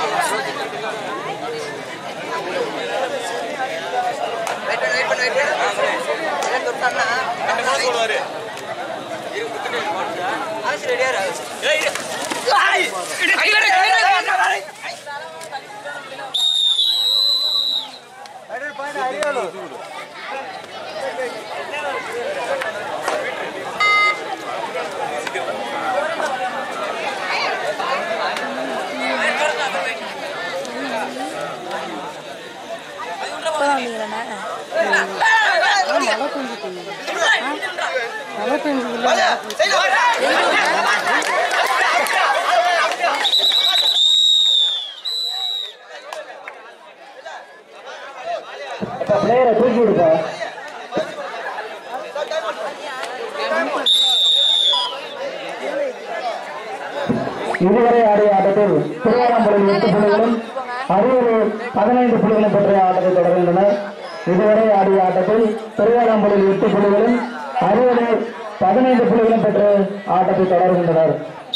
இதுவரை ஆடிய ஆட்டத்தில் திருவாரம்பூரில் 8 புள்ளிகளும் அரியலூர் 15 புள்ளிகளும் பெற்ற ஆட்டத்தை தொடர்கின்றனர். இதுவரை ஆடிய ஆட்டத்தில் திருவாரம்பூரில் 8 புள்ளிகளும் அரியலூர் 15 புள்ளிகளும் பெற்ற ஆட்டத்தை தொடர்கின்றனர்.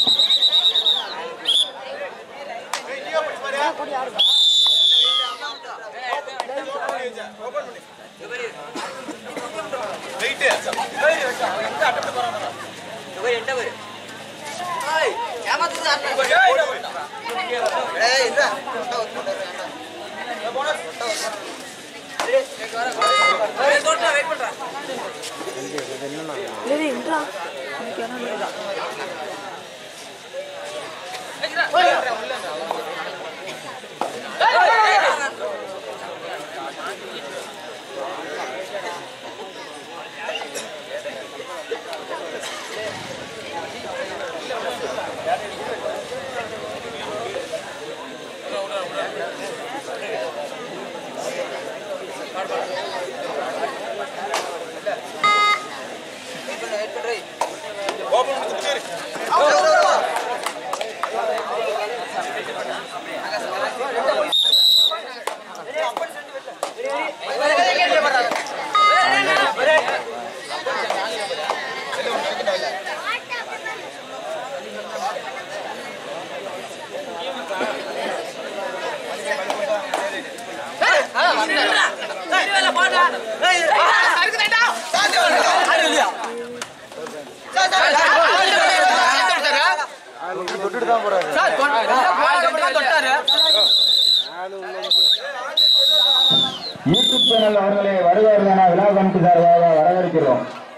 யூடியூப் சேனல் அவர்களை வருவார்கள் விழா கமிட்டி சார்பாக வரவேற்கிறோம்.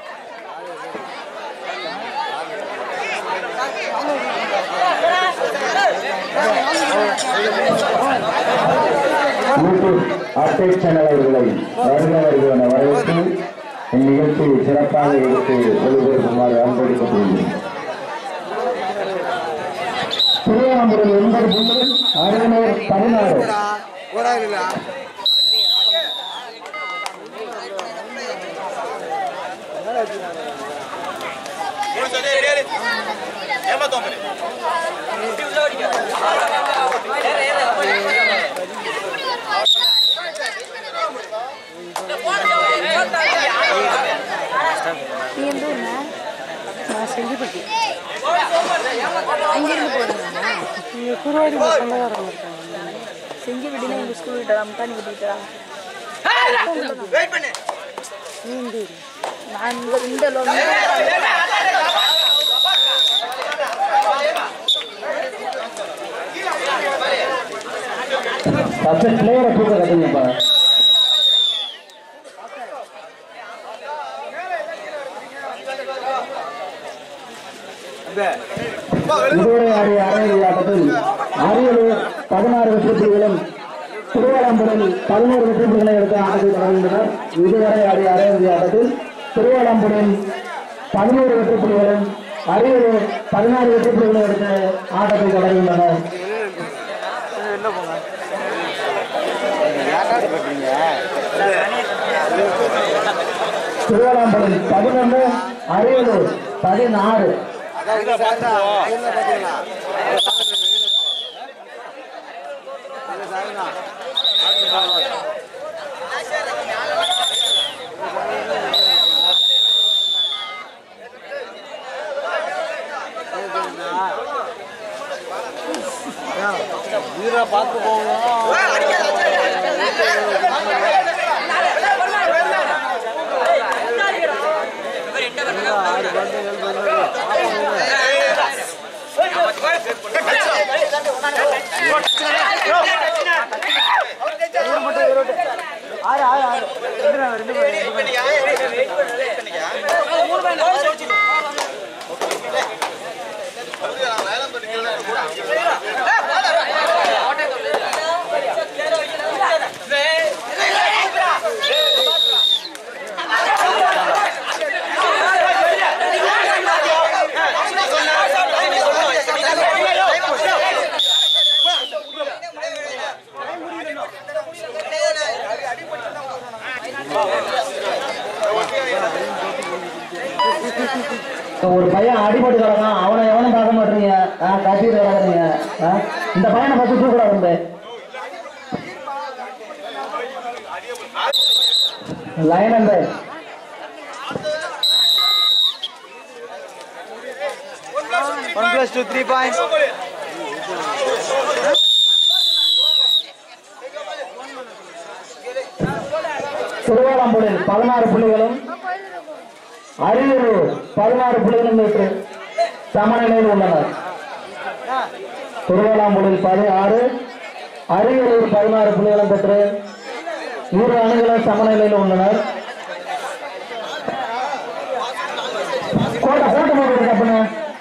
யூடியூப் அப்டேட் சேனல் அவர்களை வருகிறவர்கள் வரவேற்று இந்நிகழ்ச்சியை சிறப்பாக எடுத்து ஒளிபரப்புமாறு அன்பளிக்கப்படுகிறேன். திருவாரம்பூரில் 9 புள்ளிகள், அரியலூர் 16. செஞ்சிப்பட்டி அங்கிருந்து போறீங்களா? நீங்க குருவாடி சொந்தக்காரங்க இருக்காங்க. செஞ்சிப்பட்டினா எங்க ஸ்கூல் கிட்ட அம்தானி விட்டுட்டா வெயிட் பண்ணு. நான் இந்த லோன் பத்து பிளேயரை தூக்க கட்டுங்கப்பா. இதுவரை ஆடிய அரையிறுதி ஆட்டத்தில் அரியலூர் 16 வெற்றி புள்ளிகளும் திருவாரம்பூரில் 11 வெற்றி புள்ளிகளை எடுத்த ஆட்டத்தை தொடர்கின்றனர். இதுவரை ஆடிய அரையிறுதி ஆட்டத்தில் திருவாரம்பூரில் 11 வெற்றி புள்ளிகளும் அரியலூர் 16 வெற்றி புள்ளிகளை எடுத்த ஆட்டத்தை தொடர்கின்றனர். திருவாரம்பூரில் 11, அரியலூர் 16. பார்த்து போவோம். ஒரு பையன் அடிபட்டு கிடக்கான், அவனை எவனும் பார்க்க மாட்டீங்க, கட்டிட்டு கிடக்குறீங்க. இந்த பையனை பத்தி தூக்கூடாது வந்து லைன் அந்த +2 3 points. திருவாலம்பூரில் 16 புள்ளிகளும் அரியலூர் 16 புள்ளிகளும் பெற்று சமநிலையில் உள்ளனர். திருவாலம்பூரில் 16, அரியலூர் 16 புள்ளிகளும் பெற்று இரு அணிகளும் சமநிலையில் உள்ளனர். கோட்டை போட்டு போட்டு தப்புங்க.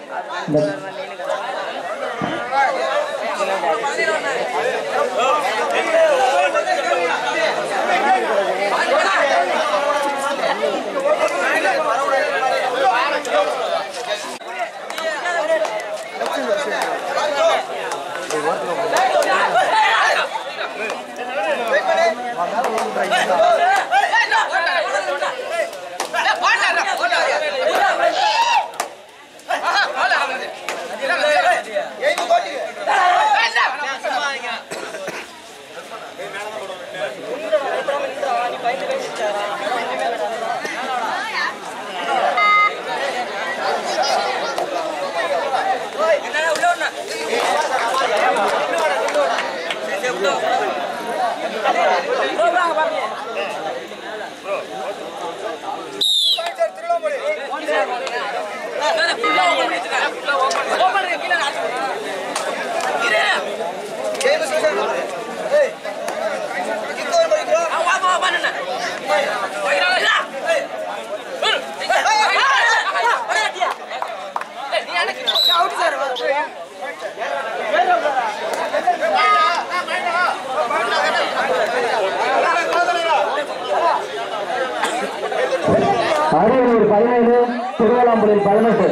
அரியலூர் 17, திருவாலம்பூரில் 18.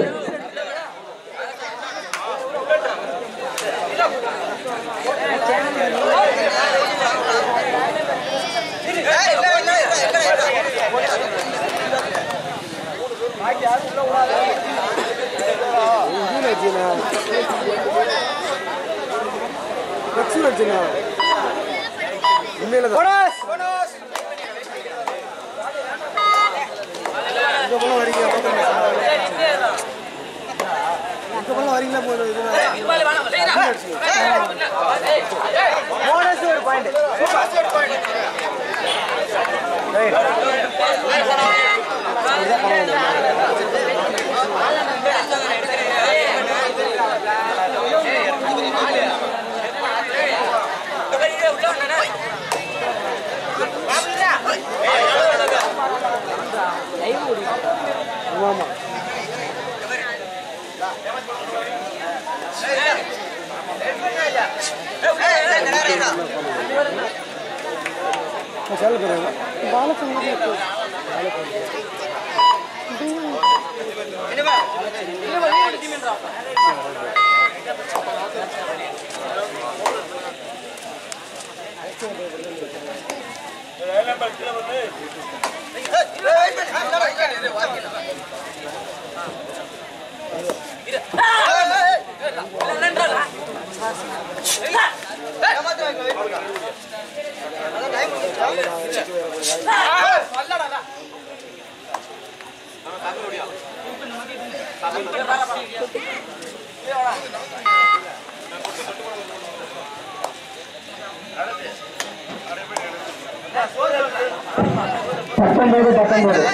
19-19.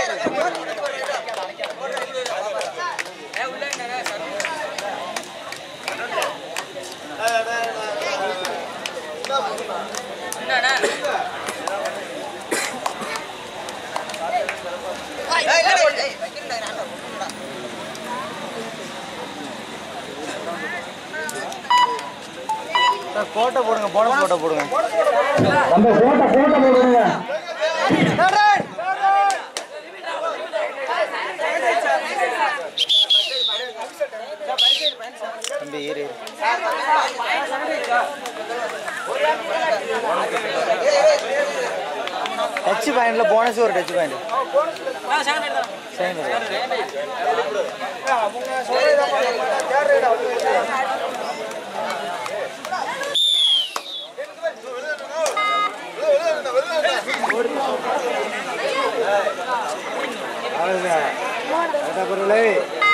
போட்டோ போடுங்க போனஸ் போட்டோ போடுங்க நம்ம போட்டோ போடுங்க தம்பி ஏறு டச் பாயிண்ட்ல போனஸ் ஒரு டச் பாயிண்ட் பொருளை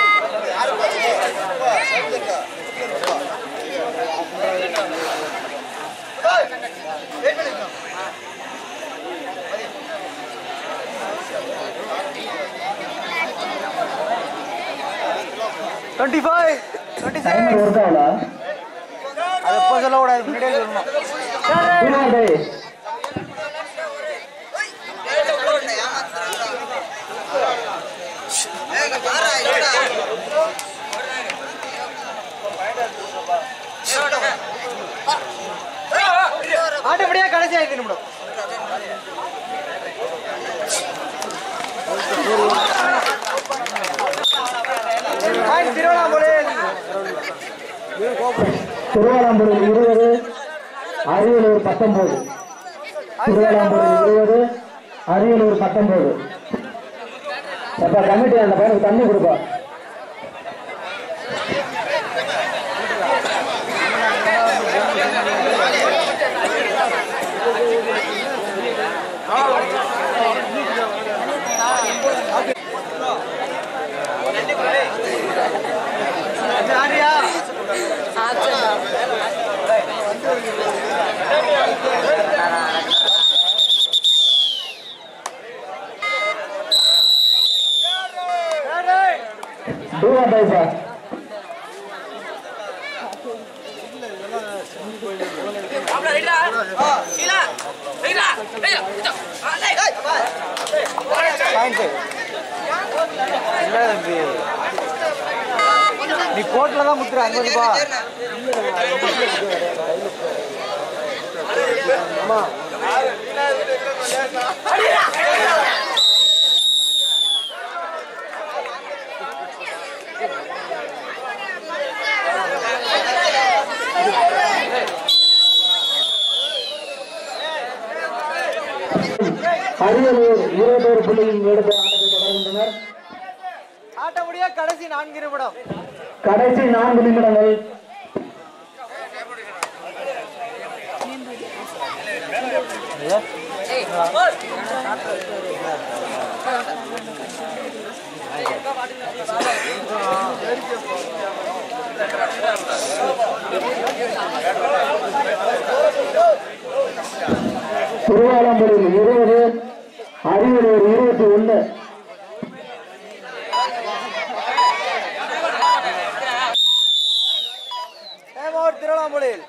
25 26 ஒர்க் ஆகல அது எப்போ சொல்லக்கூடாது முன்னாடியே சொல்லணும் ஆட்டப்படியா கடைசி 5 நிமிடம் திருவண்ணாமலை 20 அரியலூர் 19 திருவண்ணாமலை 20 அரியலூர் 19 அப்ப கமிட்டி அந்த பையனுக்கு தண்ணி கொடுப்பா நீ கோட்ல தான் முத்துற 50 ரூபாய் அரியலூர் 21 புள்ளியில் எடுத்து ஆட்டத்தை தொடர்கின்றனர். ஆட்டமுடிய கடைசி 4 நிமிடம். கடைசி 4 நிமிடங்கள். திருவாலம்பூரில் 20 அரியலூர் 21. திருவாலம்பூரில்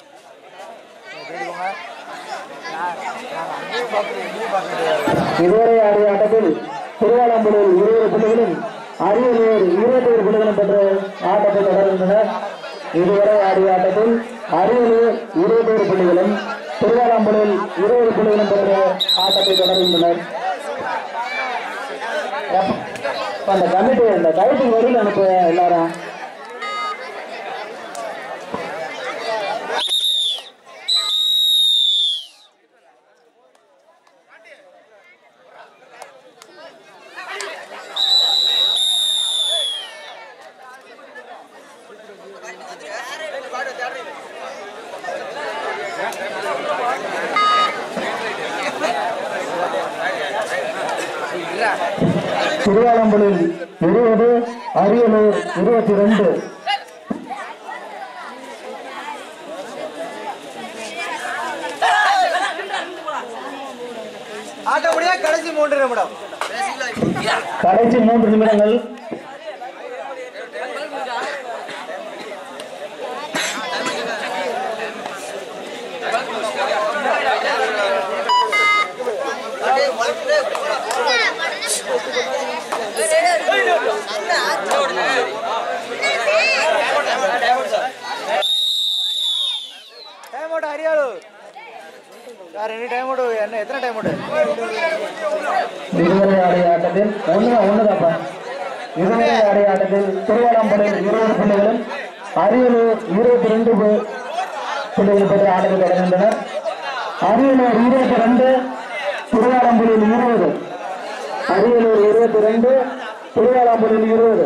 இதுவரை ஆடிய ஆட்டத்தில் திருவாலம்பூரில் 20 புள்ளிகளும் அரியலூர் 21 புள்ளிகளும் பெற்ற ஆட்டத்தை தொடர்கின்றனர். இதுவரை ஆடிய ஆட்டத்தில் அரியலூர் 21 புள்ளிகளும் திருவாலம்பூரில் 20 புள்ளிகளும் பெற்ற ஆட்டத்தை தொடர்கின்றனர். அந்த கமிட்டி அந்த டைட்டிங் வரையில் அனுப்ப எல்லாரும் திருவாலம்பூரில் 20 அரியலூர் 22. ஆட்டமுடிய கடைசி 3 நிமிடம். கடைசி 3 நிமிடங்கள். இதுவரை ஆடிய ஆட்டத்தில் ஒன்றுதாப்பா. இதுவரை ஆடிய ஆட்டத்தில் திருவாலாம்படை 20 புள்ளிகளும் அரியலூர் 22 புள்ளிகள் பெற்று ஆட்டத்தில் தொடர்கின்றனர். அரியலூர் 22, திருவாலாம்புலியில் 20. அரியலூர் 22, திருவாலாம்புலியில் 20.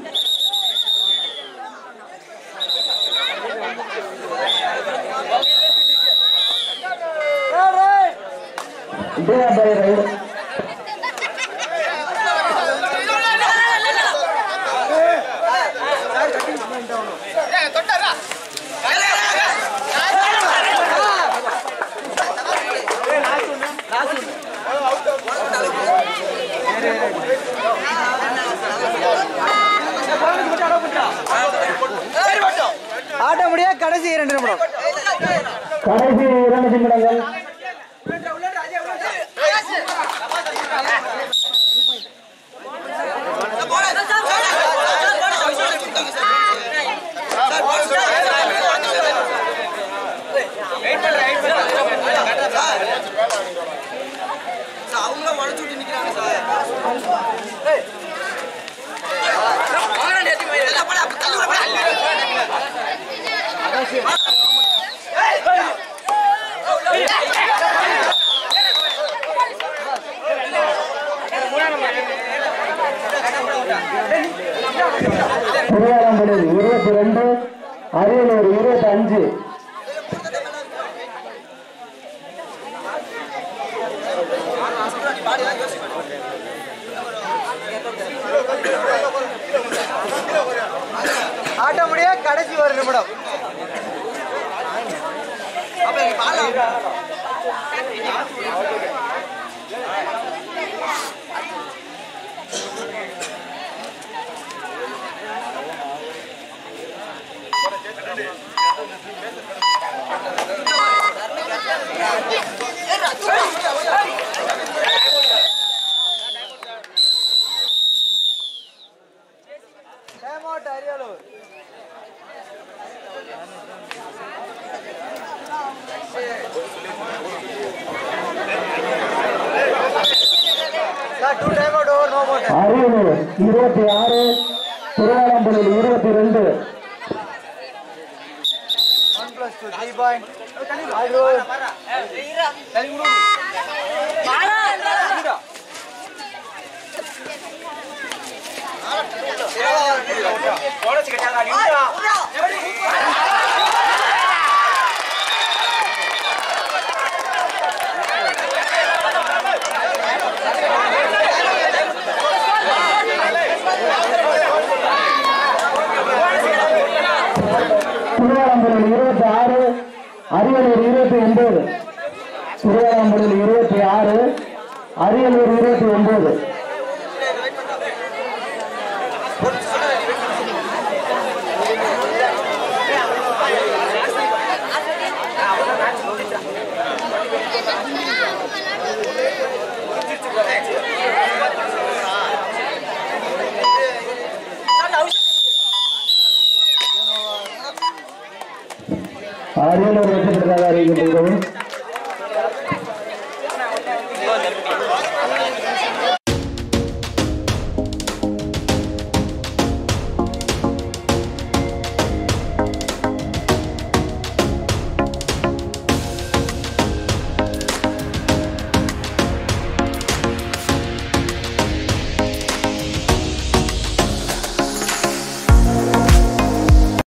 ஆட்ட முடியா கடைசி 2 நிமிடம். கடைசி 2 நிமிடங்கள். அவங்க வளைச்சுட்டு நிக்கிறாங்க சார். திருவாலாம்புலியில் 22, அரியலூர் 25. ஆட்ட முடியா கடைசி 1 நிமிடம். அரியலூர் அரியலூர் 26, திருவாலாம்புலியில் 22. 1+2 3 பாயிண்ட். திருவாலாம்புலியில் 26, அரியலூர் 29. திருவாலாம்புலியில் 26, அரியலூர் 29. அரியலூர் வெற்றி பெற்றதாக அறிவிக்கின்றோம்.